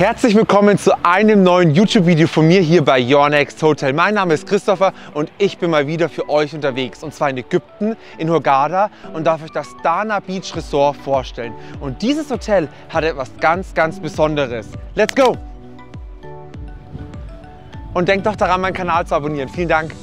Herzlich willkommen zu einem neuen YouTube-Video von mir hier bei Your Next Hotel. Mein Name ist Christopher und ich bin mal wieder für euch unterwegs. Und zwar in Ägypten, in Hurghada, und darf euch das Dana Beach Resort vorstellen. Und dieses Hotel hat etwas ganz, ganz Besonderes. Let's go! Und denkt doch daran, meinen Kanal zu abonnieren. Vielen Dank!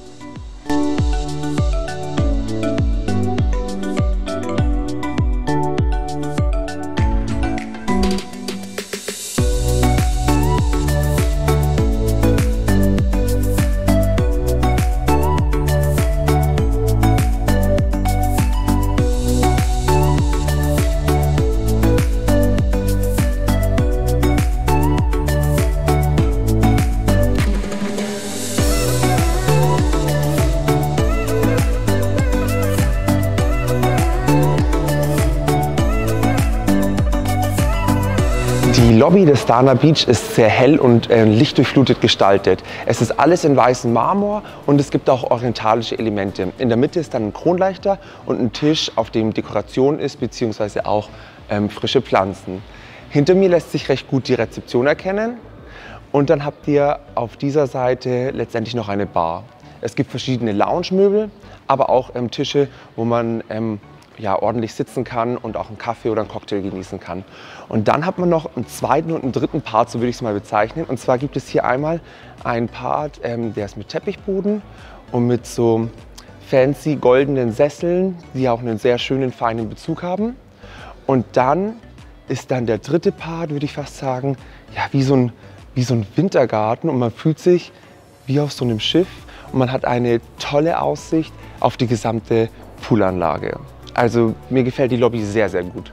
Die Lobby des Dana Beach ist sehr hell und lichtdurchflutet gestaltet. Es ist alles in weißem Marmor und es gibt auch orientalische Elemente. In der Mitte ist dann ein Kronleuchter und ein Tisch, auf dem Dekoration ist, beziehungsweise auch frische Pflanzen. Hinter mir lässt sich recht gut die Rezeption erkennen und dann habt ihr auf dieser Seite letztendlich noch eine Bar. Es gibt verschiedene Lounge-Möbel, aber auch Tische, wo man ordentlich sitzen kann und auch einen Kaffee oder einen Cocktail genießen kann. Und dann hat man noch einen zweiten und einen dritten Part, so würde ich es mal bezeichnen. Und zwar gibt es hier einmal einen Part, der ist mit Teppichboden und mit so fancy goldenen Sesseln, die auch einen sehr schönen, feinen Bezug haben. Und dann ist dann der dritte Part, würde ich fast sagen, ja, wie so ein Wintergarten, und man fühlt sich wie auf so einem Schiff und man hat eine tolle Aussicht auf die gesamte Poolanlage. Also mir gefällt die Lobby sehr, sehr gut.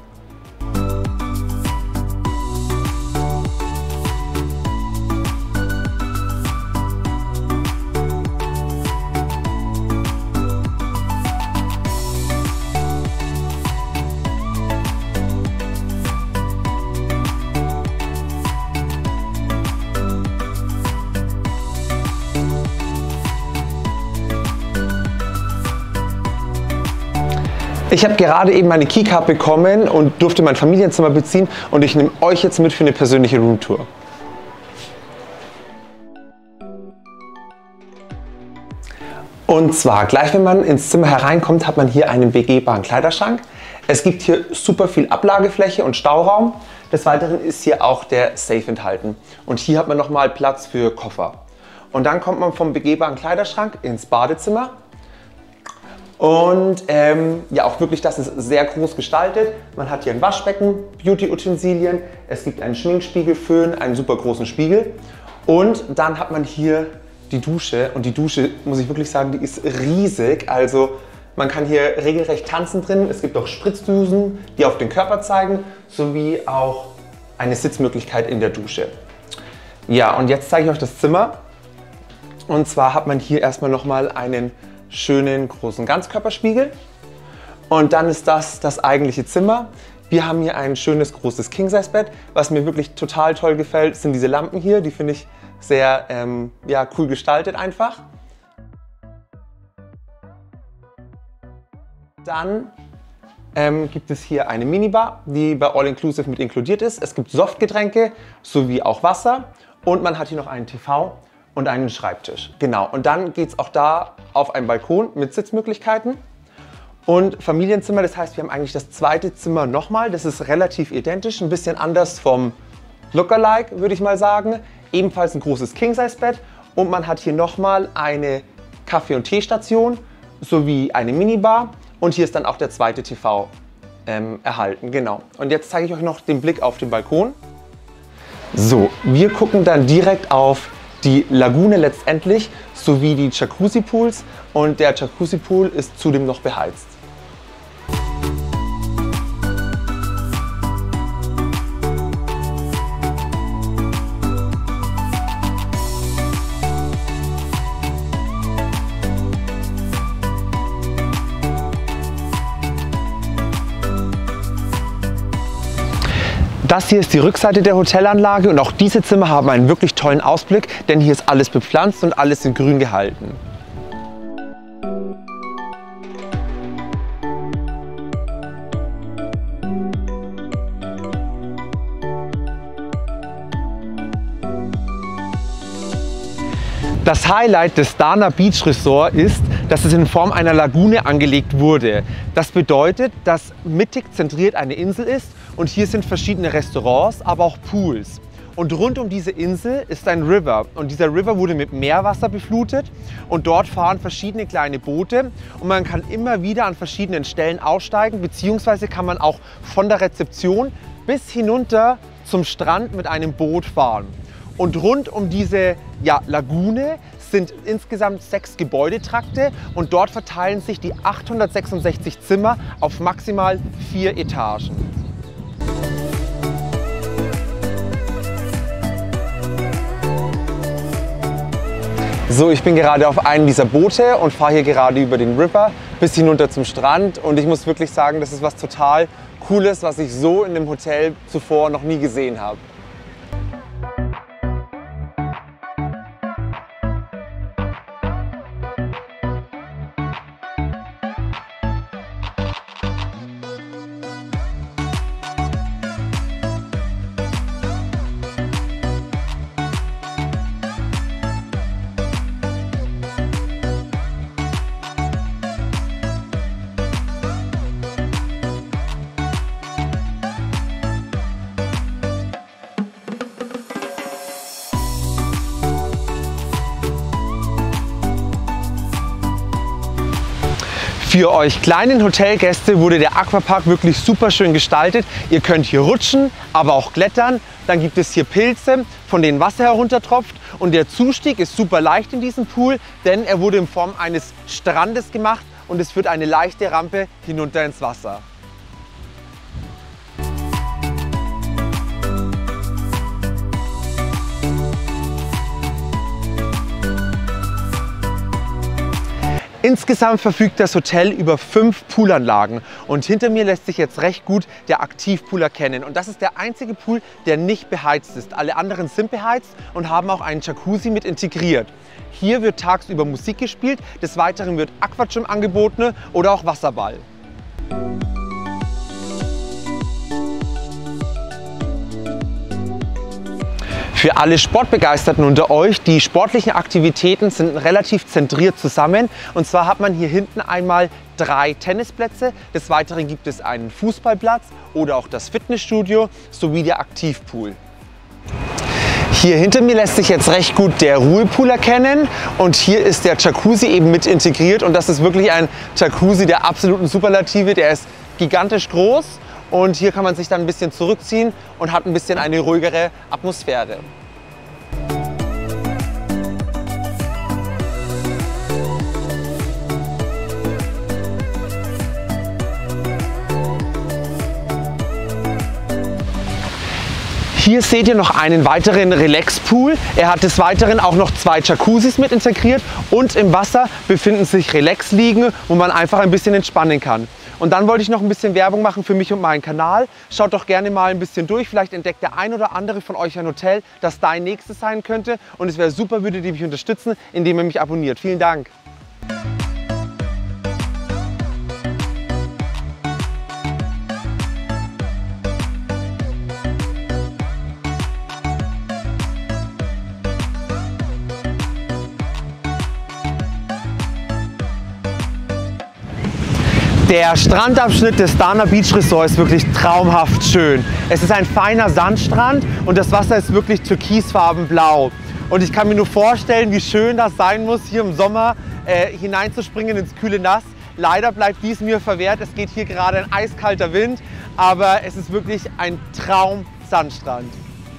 Ich habe gerade eben meine Keycard bekommen und durfte mein Familienzimmer beziehen, und ich nehme euch jetzt mit für eine persönliche Roomtour. Und zwar, gleich wenn man ins Zimmer hereinkommt, hat man hier einen begehbaren Kleiderschrank. Es gibt hier super viel Ablagefläche und Stauraum. Des Weiteren ist hier auch der Safe enthalten. Und hier hat man nochmal Platz für Koffer. Und dann kommt man vom begehbaren Kleiderschrank ins Badezimmer. Und ja, auch wirklich, das ist sehr groß gestaltet. Man hat hier ein Waschbecken, Beauty-Utensilien, es gibt einen Schminkspiegel, Föhn, einen super großen Spiegel. Und dann hat man hier die Dusche. Und die Dusche, muss ich wirklich sagen, die ist riesig. Also man kann hier regelrecht tanzen drin. Es gibt auch Spritzdüsen, die auf den Körper zeigen, sowie auch eine Sitzmöglichkeit in der Dusche. Ja, und jetzt zeige ich euch das Zimmer. Und zwar hat man hier erstmal nochmal einen schönen großen Ganzkörperspiegel, und dann ist das eigentliche Zimmer. Wir haben hier ein schönes großes King-Size-Bett. Was mir wirklich total toll gefällt, sind diese Lampen hier. Die finde ich sehr cool gestaltet einfach. Dann gibt es hier eine Minibar, die bei All Inclusive mit inkludiert ist. Es gibt Softgetränke sowie auch Wasser, und man hat hier noch einen TV und einen Schreibtisch. Genau, und dann geht es auch da auf einen Balkon mit Sitzmöglichkeiten und Familienzimmer. Das heißt, wir haben eigentlich das zweite Zimmer nochmal. Das ist relativ identisch, ein bisschen anders vom Lookalike, würde ich mal sagen. Ebenfalls ein großes King-Size-Bett, und man hat hier nochmal eine Kaffee- und Teestation sowie eine Minibar, und hier ist dann auch der zweite TV erhalten. Genau. Und jetzt zeige ich euch noch den Blick auf den Balkon. So, wir gucken dann direkt auf die Lagune letztendlich, sowie die Jacuzzi-Pools, und der Jacuzzi-Pool ist zudem noch beheizt. Das hier ist die Rückseite der Hotelanlage, und auch diese Zimmer haben einen wirklich tollen Ausblick, denn hier ist alles bepflanzt und alles in grün gehalten. Das Highlight des Dana Beach Resort ist, dass es in Form einer Lagune angelegt wurde. Das bedeutet, dass mittig zentriert eine Insel ist und hier sind verschiedene Restaurants, aber auch Pools. Und rund um diese Insel ist ein River und dieser River wurde mit Meerwasser beflutet und dort fahren verschiedene kleine Boote und man kann immer wieder an verschiedenen Stellen aussteigen, beziehungsweise kann man auch von der Rezeption bis hinunter zum Strand mit einem Boot fahren. Und rund um diese Lagune sind insgesamt 6 Gebäudetrakte und dort verteilen sich die 866 Zimmer auf maximal 4 Etagen. So, ich bin gerade auf einem dieser Boote und fahre hier gerade über den River bis hinunter zum Strand und ich muss wirklich sagen, das ist was total Cooles, was ich so in dem Hotel zuvor noch nie gesehen habe. Für euch kleinen Hotelgäste wurde der Aquapark wirklich super schön gestaltet. Ihr könnt hier rutschen, aber auch klettern. Dann gibt es hier Pilze, von denen Wasser heruntertropft. Und der Zustieg ist super leicht in diesem Pool, denn er wurde in Form eines Strandes gemacht und es führt eine leichte Rampe hinunter ins Wasser. Insgesamt verfügt das Hotel über 5 Poolanlagen und hinter mir lässt sich jetzt recht gut der Aktivpool erkennen. Und das ist der einzige Pool, der nicht beheizt ist. Alle anderen sind beheizt und haben auch einen Jacuzzi mit integriert. Hier wird tagsüber Musik gespielt, des Weiteren wird Aquagym angeboten oder auch Wasserball. Für alle Sportbegeisterten unter euch, die sportlichen Aktivitäten sind relativ zentriert zusammen. Und zwar hat man hier hinten einmal 3 Tennisplätze, des Weiteren gibt es einen Fußballplatz oder auch das Fitnessstudio sowie der Aktivpool. Hier hinter mir lässt sich jetzt recht gut der Ruhepool erkennen und hier ist der Jacuzzi eben mit integriert und das ist wirklich ein Jacuzzi der absoluten Superlative, der ist gigantisch groß. Und hier kann man sich dann ein bisschen zurückziehen und hat ein bisschen eine ruhigere Atmosphäre. Hier seht ihr noch einen weiteren Relax-Pool. Er hat des Weiteren auch noch 2 Jacuzzis mit integriert und im Wasser befinden sich Relax-Liegen, wo man einfach ein bisschen entspannen kann. Und dann wollte ich noch ein bisschen Werbung machen für mich und meinen Kanal. Schaut doch gerne mal ein bisschen durch. Vielleicht entdeckt der ein oder andere von euch ein Hotel, das dein nächstes sein könnte. Und es wäre super, würdet ihr mich unterstützen, indem ihr mich abonniert. Vielen Dank. Der Strandabschnitt des Dana Beach Resort ist wirklich traumhaft schön. Es ist ein feiner Sandstrand und das Wasser ist wirklich türkisfarbenblau. Und ich kann mir nur vorstellen, wie schön das sein muss, hier im Sommer hineinzuspringen ins kühle Nass. Leider bleibt dies mir verwehrt. Es geht hier gerade ein eiskalter Wind, aber es ist wirklich ein Traum-Sandstrand.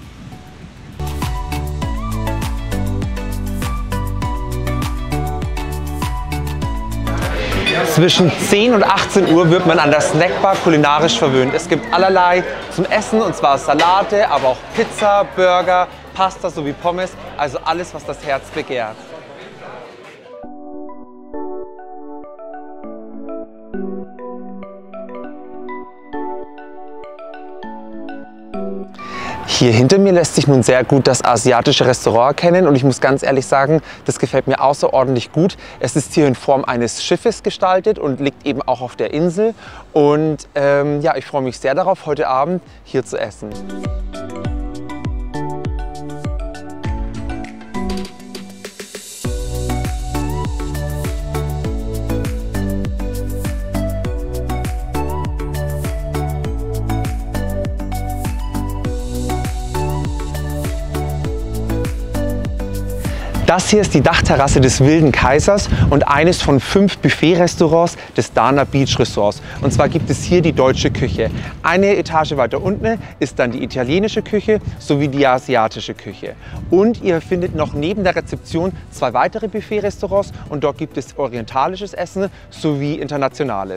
Zwischen 10 und 18 Uhr wird man an der Snackbar kulinarisch verwöhnt. Es gibt allerlei zum Essen, und zwar Salate, aber auch Pizza, Burger, Pasta sowie Pommes, also alles, was das Herz begehrt. Hier hinter mir lässt sich nun sehr gut das asiatische Restaurant erkennen und ich muss ganz ehrlich sagen, das gefällt mir außerordentlich gut. Es ist hier in Form eines Schiffes gestaltet und liegt eben auch auf der Insel und ja, ich freue mich sehr darauf, heute Abend hier zu essen. Das hier ist die Dachterrasse des Wilden Kaisers und eines von 5 Buffet-Restaurants des Dana Beach Resorts. Und zwar gibt es hier die deutsche Küche. Eine Etage weiter unten ist dann die italienische Küche sowie die asiatische Küche. Und ihr findet noch neben der Rezeption 2 weitere Buffet-Restaurants und dort gibt es orientalisches Essen sowie internationales.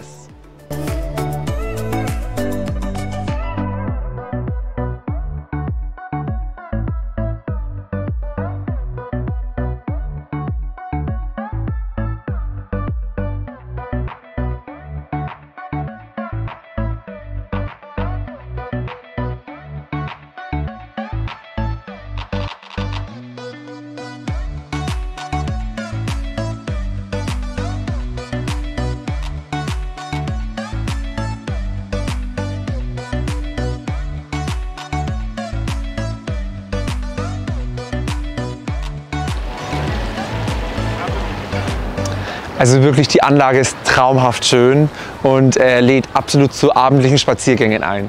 Also wirklich, die Anlage ist traumhaft schön und lädt absolut zu abendlichen Spaziergängen ein.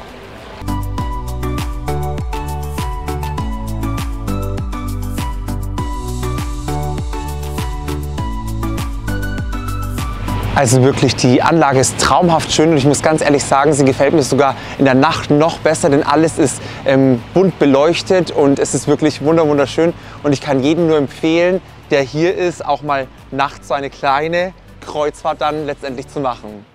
Also wirklich, die Anlage ist traumhaft schön und ich muss ganz ehrlich sagen, sie gefällt mir sogar in der Nacht noch besser, denn alles ist bunt beleuchtet und es ist wirklich wunderschön und ich kann jedem nur empfehlen, der hier ist, auch mal nachts so eine kleine Kreuzfahrt dann letztendlich zu machen.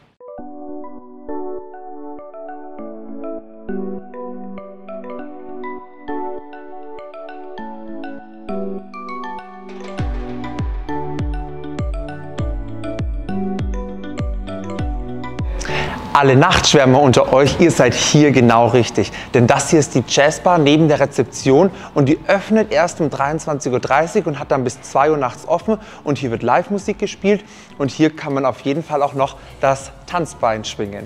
Alle Nachtschwärmer unter euch, ihr seid hier genau richtig. Denn das hier ist die Jazzbar neben der Rezeption und die öffnet erst um 23:30 Uhr und hat dann bis 2 Uhr nachts offen. Und hier wird Live-Musik gespielt und hier kann man auf jeden Fall auch noch das Tanzbein schwingen.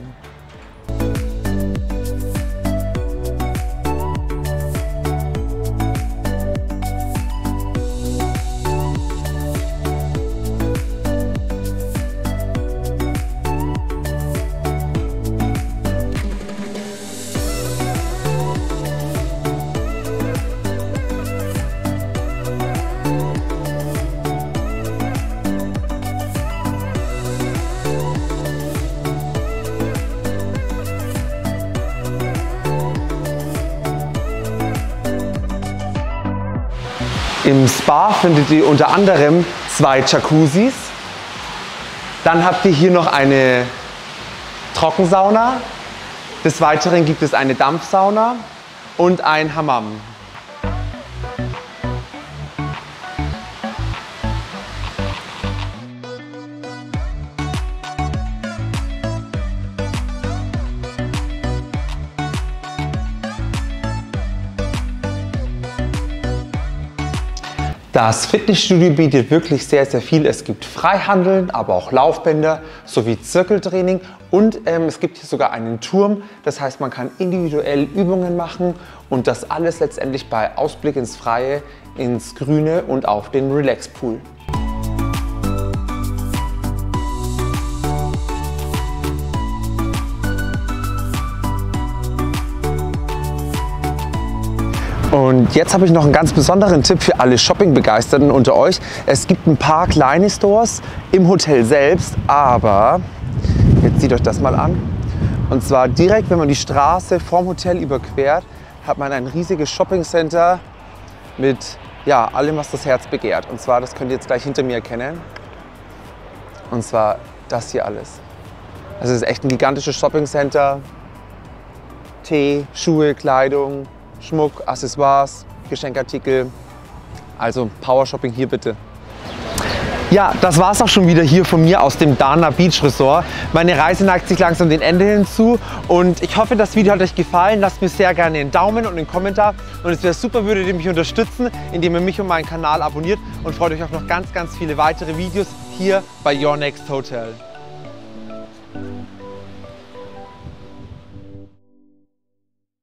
Im Spa findet ihr unter anderem 2 Jacuzzis. Dann habt ihr hier noch eine Trockensauna. Des Weiteren gibt es eine Dampfsauna und ein Hammam. Das Fitnessstudio bietet wirklich sehr viel. Es gibt Freihandeln, aber auch Laufbänder sowie Zirkeltraining und es gibt hier sogar einen Turm. Das heißt, man kann individuell Übungen machen und das alles letztendlich bei Ausblick ins Freie, ins Grüne und auf den Relax-Pool. Und jetzt habe ich noch einen ganz besonderen Tipp für alle Shopping-Begeisterten unter euch. Es gibt ein paar kleine Stores im Hotel selbst, aber jetzt seht euch das mal an. Und zwar direkt, wenn man die Straße vorm Hotel überquert, hat man ein riesiges Shopping-Center mit ja, allem, was das Herz begehrt. Und zwar, das könnt ihr jetzt gleich hinter mir erkennen. Und zwar das hier alles. Also es ist echt ein gigantisches Shopping-Center. Tee, Schuhe, Kleidung, Schmuck, Accessoires, Geschenkartikel, also Power-Shopping hier bitte. Ja, das war es auch schon wieder hier von mir aus dem Dana Beach Resort. Meine Reise neigt sich langsam dem Ende hinzu und ich hoffe, das Video hat euch gefallen. Lasst mir sehr gerne einen Daumen und einen Kommentar und es wäre super, würdet ihr mich unterstützen, indem ihr mich und meinen Kanal abonniert und freut euch auf noch ganz viele weitere Videos hier bei Your Next Hotel.